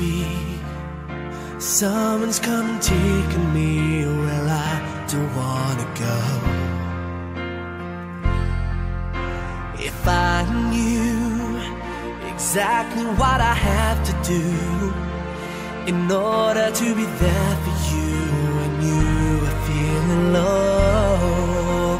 be. Someone's come and taken me. Well, I don't wanna go. If I knew exactly what I have to do in order to be there for you when you are feeling low,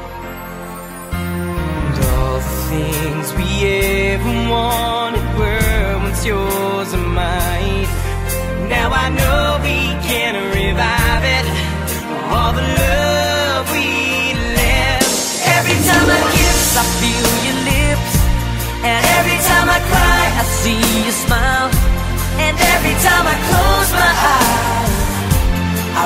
and all the things we ever wanted were once yours and mine. Now I know we can revive it, all the love we left. Every time I kiss, I feel your lips, and every time I cry, I see you smile. And every time I close my eyes, I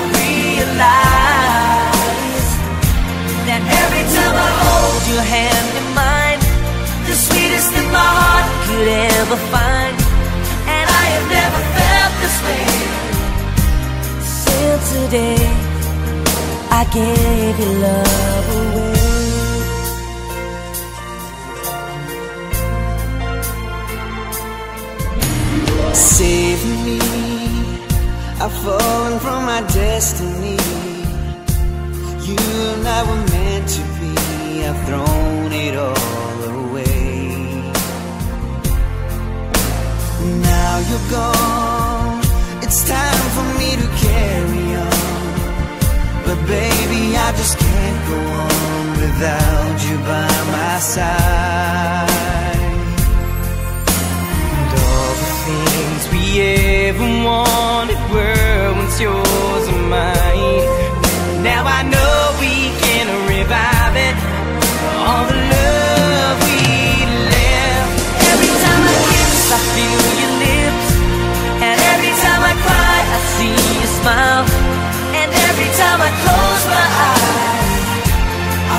realize that every time I hold your hand in mine, the sweetest thing my heart could ever find. And I have never felt this way since the day I gave your love away. Save me, I've fallen from my destiny. You and I were meant to be, I've thrown it all away. Now you're gone, it's time for me to carry on. But baby, I just can't go on without you by my side. Things we ever wanted were once yours and mine. Now I know we can revive it, all the love we left. Every time I kiss, I feel your lips, and every time I cry, I see you smile. And every time I close my eyes, I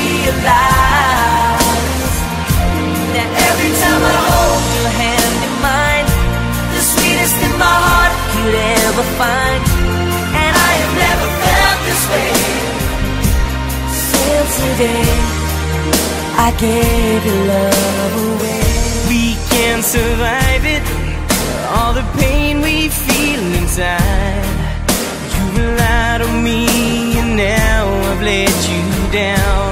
realize that every time I hold your hand in mine, the sweetest thing my heart could ever find. And I have never felt this way since the day I gave your love away. We can survive it, all the pain we feel inside. You relied on me and now I've let you down.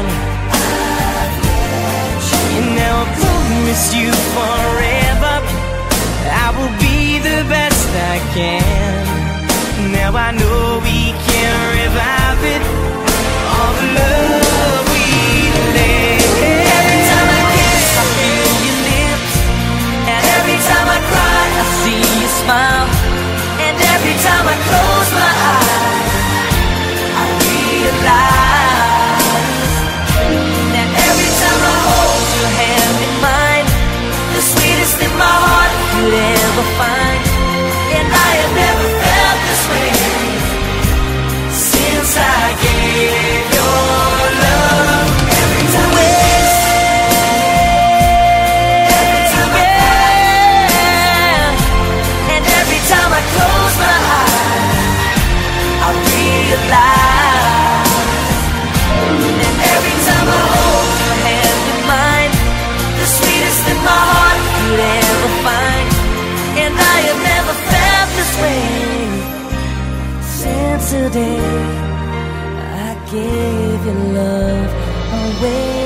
And now I promise you forever I will be the best I can. Now I know we can revive it, all the love we left. Every time I kiss, I feel your lips, and every time I cry, I see you smile. And every time I close my eyes, I realize that every time I hold your hand in mine, the sweetest thing my heart could ever find. And I have never felt this way since I gave your love. Every time I kiss, every time I cry, and every time I close my eyes, I realize that every time I hold your hand in mine, the sweetest thing my heart could ever find. And I have never felt this way since the day I gave your love away.